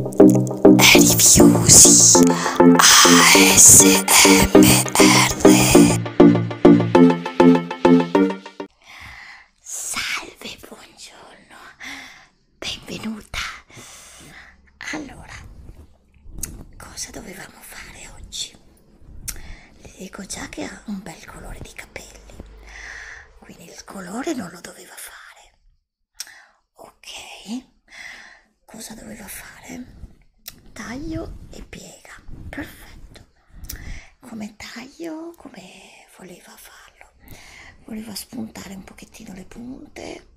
Rifjusi ASMR. Salve, buongiorno, benvenuta. Allora, cosa dovevamo fare oggi? Le dico già che ha un bel colore di capelli, quindi il colore non lo doveva fare. Ok, cosa doveva fare? Taglio e piega, perfetto. Come taglio, come voleva farlo? Voleva spuntare un pochettino le punte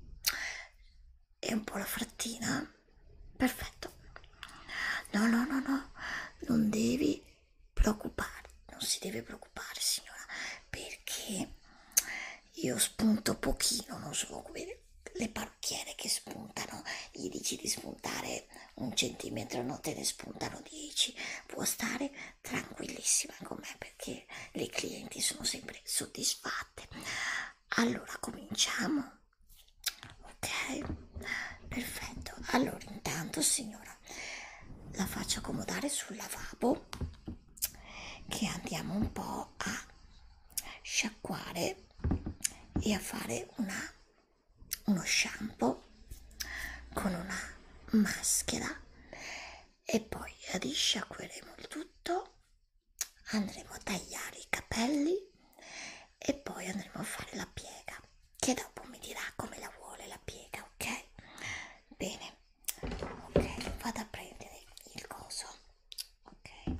e un po' la frattina, perfetto. No, non devi preoccupare, non si deve preoccupare, signora, perché io spunto pochino, non so come le parrucchiere che spuntano, gli dici di spuntare 1 centimetro, no, te ne spuntano 10. Può stare tranquillissima con me perché le clienti sono sempre soddisfatte. Allora cominciamo. Ok, perfetto. Allora intanto, signora, la faccio accomodare sul lavabo, che andiamo un po' a sciacquare e a fare uno shampoo con una maschera, e poi risciacqueremo il tutto, andremo a tagliare i capelli e poi andremo a fare la piega, che dopo mi dirà come la vuole la piega, ok? Bene, ok, vado a prendere il coso, ok?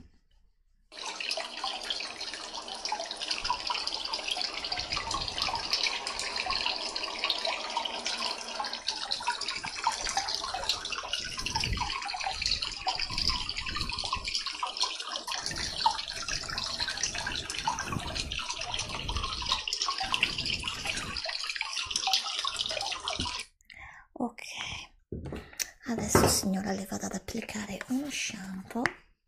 Ok, adesso, signora, le vado ad applicare uno shampoo.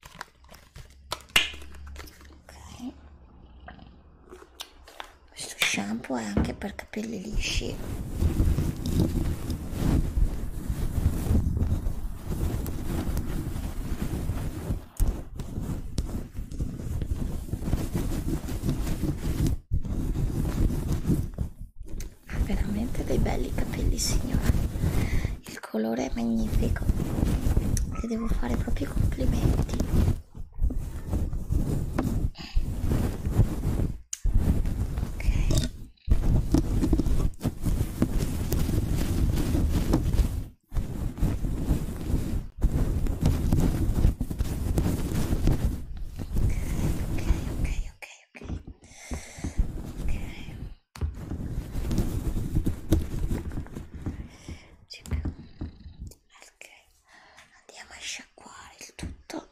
Ok, questo shampoo è anche per capelli lisci. Ha veramente dei belli capelli, signora, il colore è magnifico, le devo fare proprio i complimenti. Ok, ok. Ok, andiamo a sciacquare il tutto.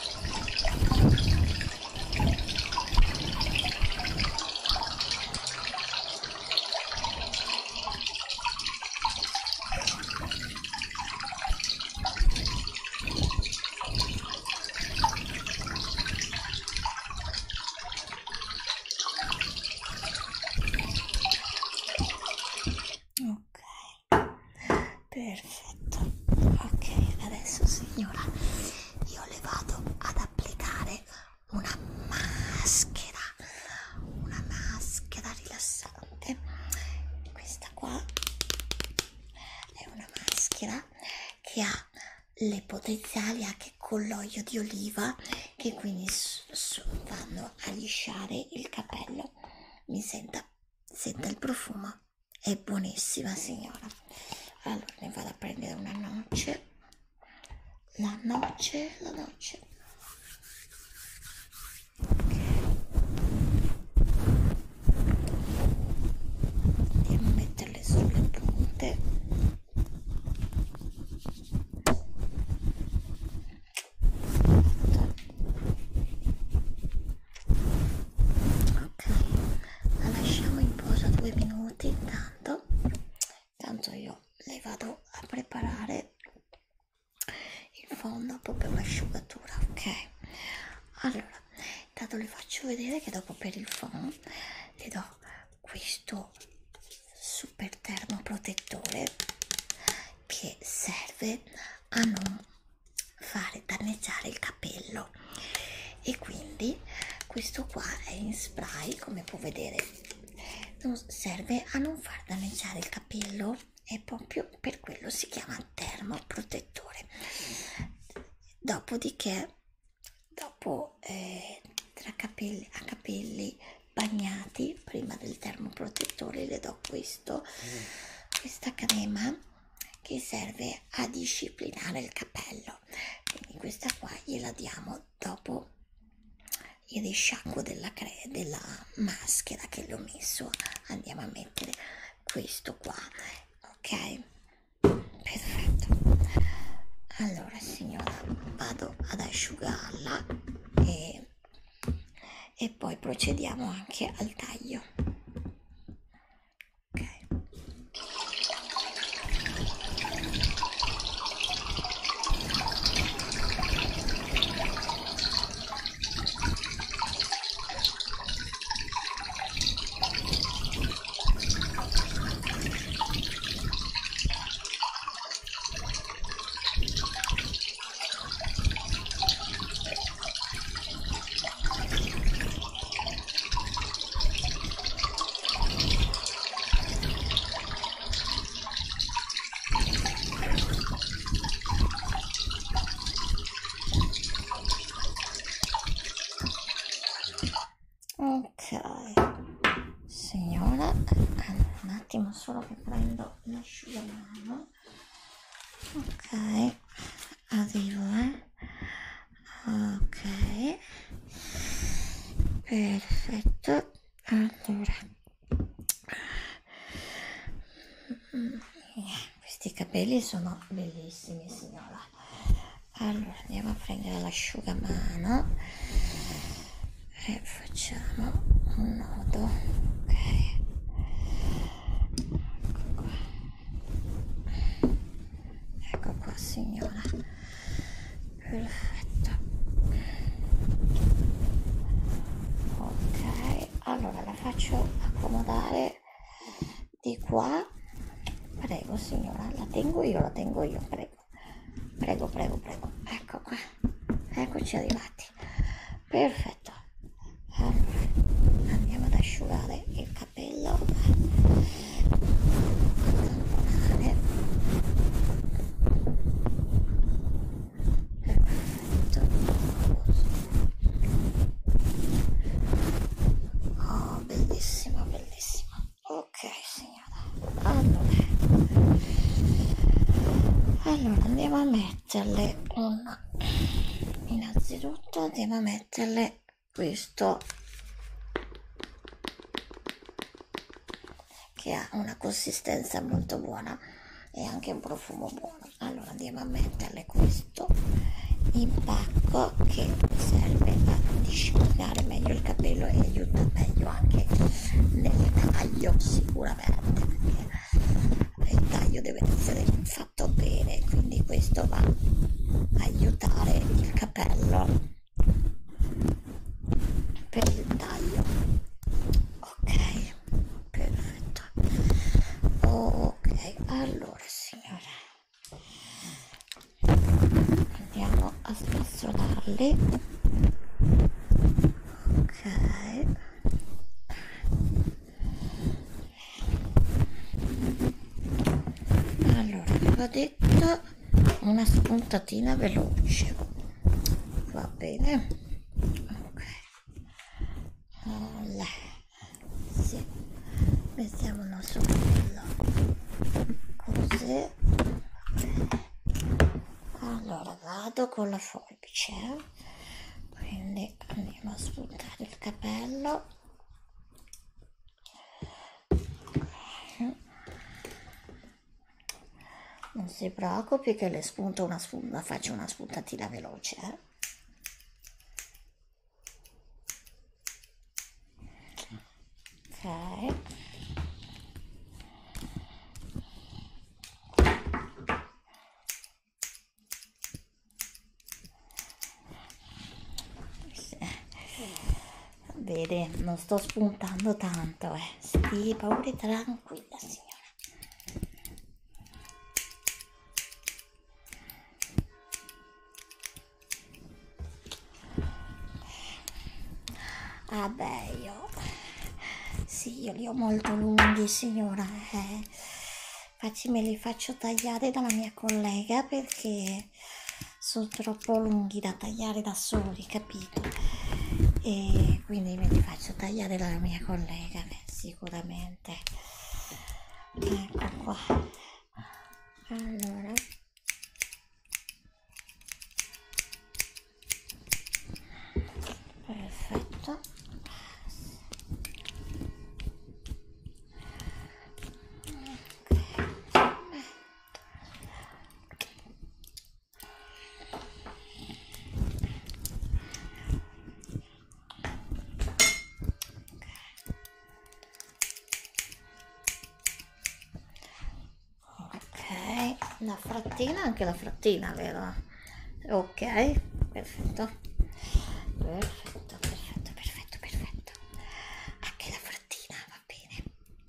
Ok, perfetto. Ok, adesso, signora, io le vado ad applicare una maschera rilassante. Questa qua è una maschera che ha le potenziali anche con l'olio di oliva, che quindi vanno a lisciare il capello. Mi senta il profumo, è buonissima, signora. Allora ne vado a prendere una noce, la noce. Andiamo a metterle sulle punte. Ok, la lasciamo in posa 2 minuti. Intanto io le vado a preparare il fondo per l'asciugatura, ok? Allora, intanto le faccio vedere che dopo per il fondo le do questo super termoprotettore che serve a non danneggiare il capello, e quindi questo qua è in spray, come può vedere, non serve a non far danneggiare il capello, e proprio per quello si chiama termoprotettore. Dopodiché, dopo tra capelli a capelli bagnati, prima del termoprotettore le do questa crema che serve a disciplinare il capello. Quindi questa qua gliela diamo dopo il risciacquo della maschera che le ho messo. Andiamo a mettere questo qua, ok? Perfetto. Allora signora, vado ad asciugarla e poi procediamo anche al taglio. Ok. Ok, signora, allora, un attimo solo che prendo l'asciugamano. Ok, arrivo, ok, perfetto. Allora, questi capelli sono bellissimi, signora. Allora andiamo a prendere l'asciugamano e facciamo un nodo. Ok, ecco qua signora, perfetto. Ok, allora la faccio accomodare di qua. Prego signora, la tengo io, prego. Prego. Ecco qua, eccoci arrivati. Perfetto. Allora, andiamo ad asciugare il capello. Tamponare. Perfetto. Oh, bellissimo. Ok signora. Allora andiamo a metterle innanzitutto andiamo a metterle questo che ha una consistenza molto buona e anche un profumo buono. Allora andiamo a metterle questo impacco che serve a disciplinare meglio il capello e aiuta meglio anche nel taglio, sicuramente, perché il taglio deve essere fatto bene, quindi questo va a aiutare il capello per il taglio. Ok, perfetto. Ok, allora signora, andiamo a spazzolarli. Ok, allora avevo detto una spuntatina veloce, va bene. Ok, allora, sì, mettiamo il nostro capello così. Allora vado con la forbice, quindi andiamo a spuntare il capello. Non si preoccupi che le spunto faccio una spuntatina veloce, Ok. Vede, non sto spuntando tanto, stii pure tranquilla, signora. Ah beh, sì, io li ho molto lunghi, signora. Me li faccio tagliare dalla mia collega perché sono troppo lunghi da tagliare da soli, capito? E quindi me li faccio tagliare dalla mia collega, sicuramente. Ecco qua. Allora. Perfetto. Ok, la frattina, anche la frattina, vero? Ok, perfetto. Perfetto, perfetto, perfetto, perfetto. Anche la frattina va bene.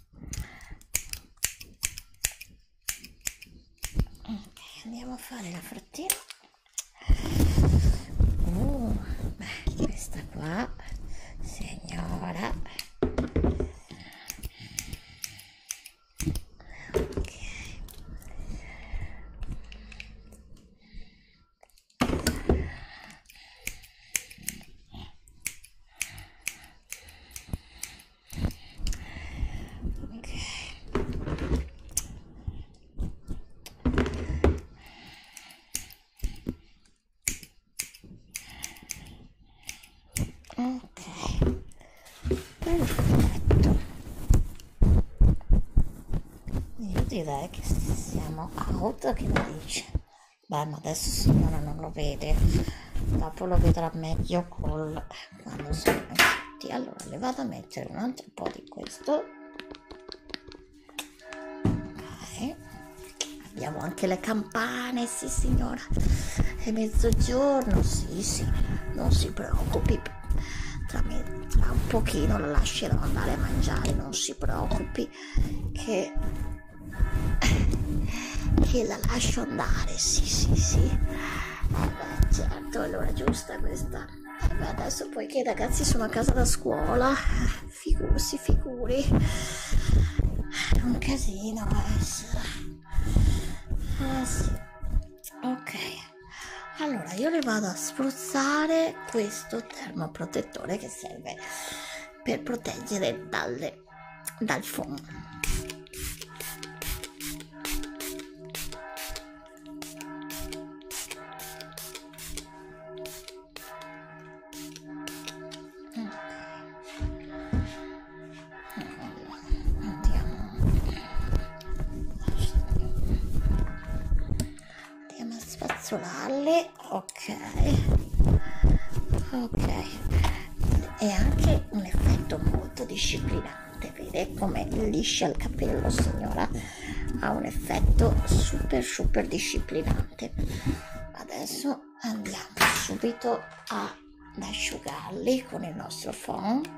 Ok, andiamo a fare la frattina. Beh, questa qua, signora. Ok. Ok, perfetto. Io direi che siamo out, che mi dice? Beh, ma adesso signora non lo vede, dopo lo vedrà meglio quando sono tutti. Allora le vado a mettere un altro po' di questo. Ok, abbiamo anche le campane, sì signora, è mezzogiorno, sì sì, non si preoccupi, tra un pochino la lascerò andare a mangiare, non si preoccupi che la lascio andare, sì sì sì. Beh, certo, allora giusta questa. Beh, adesso poi che i ragazzi sono a casa da scuola, si figuri, è un casino, sì. Sì. Ok, allora io le vado a spruzzare questo termoprotettore che serve per proteggere dal fumo. Andiamo a spazzolarli, ok, ok, è anche un effetto molto disciplinante, vede come liscia il capello signora, ha un effetto super disciplinante. Adesso andiamo subito ad asciugarli con il nostro foam.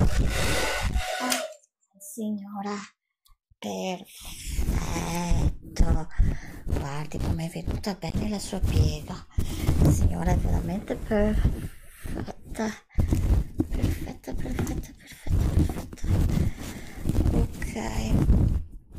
Signora, perfetto, perfetto, guardi come è venuta bene la sua piega, signora, è veramente perfetta, perfetta, perfetta, perfetta, perfetta, ok,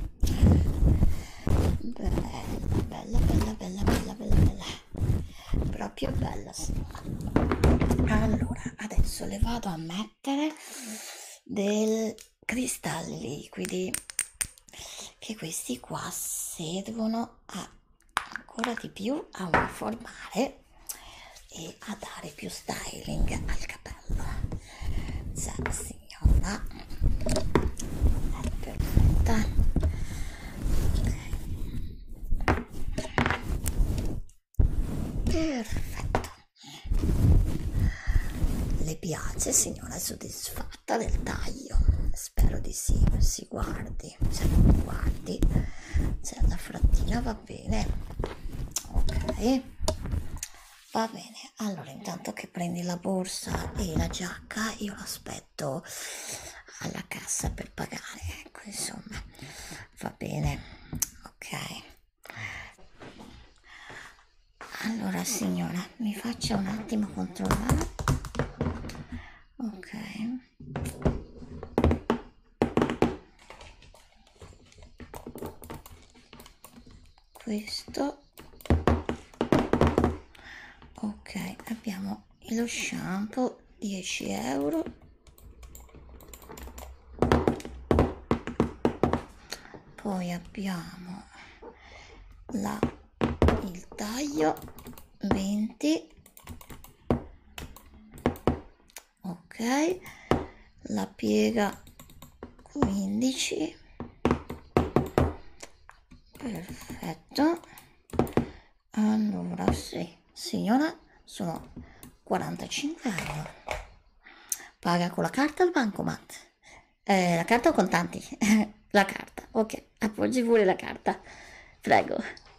bella, bella, bella, bella, bella, bella, bella, proprio bella, signora. Allora, adesso le vado a mettere del cristalli liquidi, che questi qua servono a ancora di più a uniformare e a dare più styling al capello. Sì, signora, è perfetta. Perfetto. Le piace, signora, è soddisfatta del taglio? Spero di sì, si guardi, guardi, c'è la frattina, va bene, ok, va bene. Allora, intanto che prendi la borsa e la giacca, io l'aspetto alla cassa per pagare, ecco, insomma, va bene, ok. Allora, signora, mi faccia un attimo controllare. Ok. Questo. Ok, abbiamo lo shampoo, 10 euro. Poi abbiamo il taglio, 20. Ok, la piega, 15. Perfetto. Allora, sì, signora, sono 45 euro. Paga con la carta o il bancomat? La carta o contanti? La carta, ok, appoggi pure la carta, prego.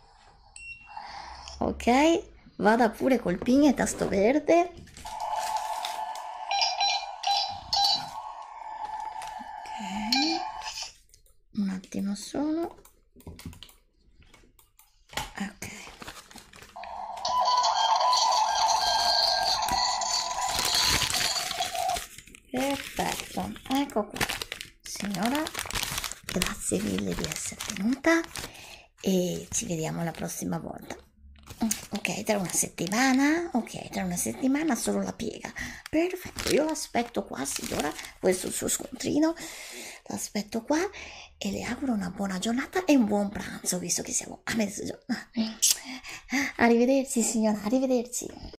Ok, vada pure col pin e tasto verde. Ok, un attimo solo. Ok. Perfetto, ecco qua. Signora, grazie mille di essere venuta e ci vediamo la prossima volta. Ok, tra una settimana? Ok, tra una settimana solo la piega. Perfetto, io l'aspetto qua, signora, questo è il suo scontrino. L'aspetto qua e le auguro una buona giornata e un buon pranzo, visto che siamo a mezzogiorno. Arrivederci, signora, arrivederci.